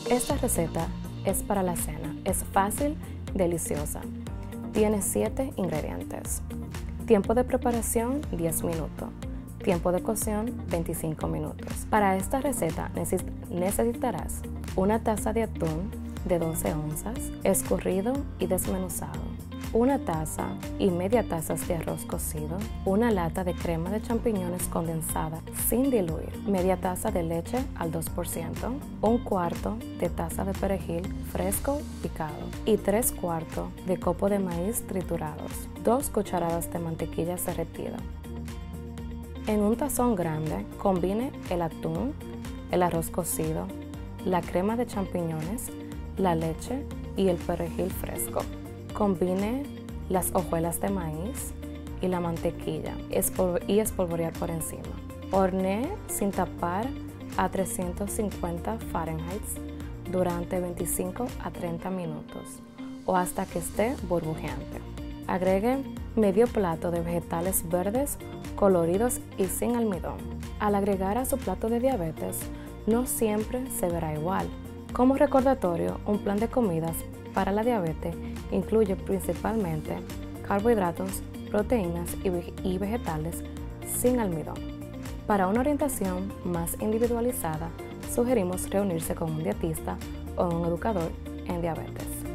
Esta receta es para la cena. Es fácil, deliciosa. Tiene 7 ingredientes. Tiempo de preparación, 10 minutos. Tiempo de cocción, 25 minutos. Para esta receta necesitarás una taza de atún de 12 onzas, escurrido y desmenuzado, una taza y media tazas de arroz cocido, una lata de crema de champiñones condensada sin diluir, media taza de leche al 2%, un cuarto de taza de perejil fresco picado y 3/4 de copo de maíz triturados, 2 cucharadas de mantequilla derretida. En un tazón grande, combine el atún, el arroz cocido, la crema de champiñones, la leche y el perejil fresco. Combine las hojuelas de maíz y la mantequilla y espolvorear por encima. Hornee sin tapar a 350 Fahrenheit durante 25 a 30 minutos o hasta que esté burbujeante. Agregue medio plato de vegetales verdes coloridos y sin almidón. Al agregar a su plato de diabetes, no siempre se verá igual. Como recordatorio, un plan de comidas para la diabetes incluye principalmente carbohidratos, proteínas y vegetales sin almidón. Para una orientación más individualizada, sugerimos reunirse con un dietista o un educador en diabetes.